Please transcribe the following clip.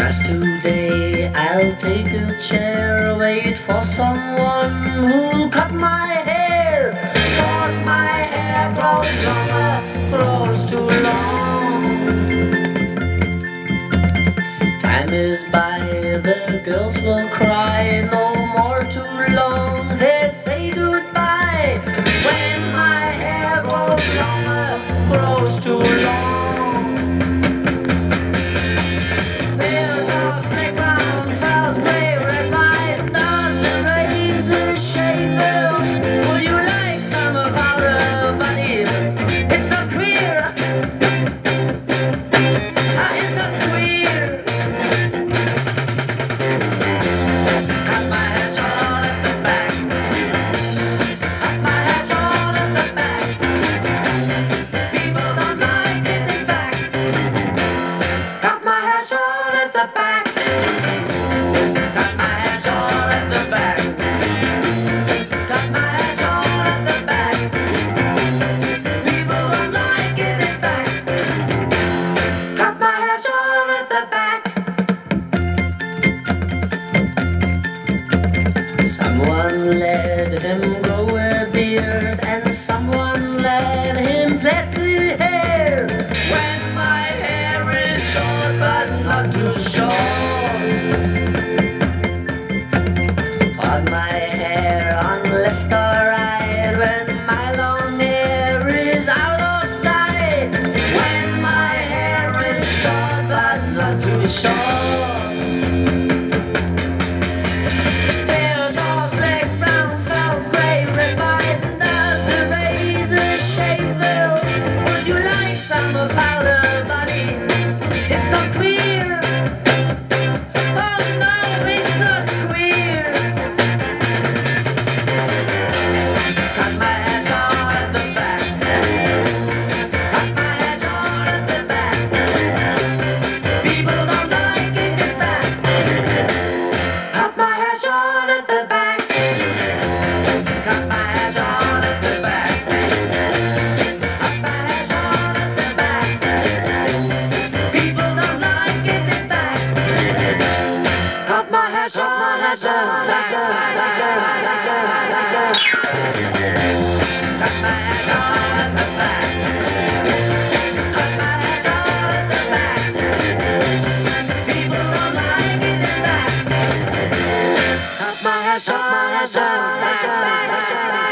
Just today I'll take a chair, wait for someone who'll cut my hair. 'Cause my hair grows longer, grows too long. Time is by, the girls will cry, no more too long. They say goodbye when my hair grows longer, grows too long. Someone let him grow a beard, and someone let him plait his hair. When my hair is short but not too short, on my hair on left or right, when my long hair is out of sight. When my hair is short but not too short, Shut my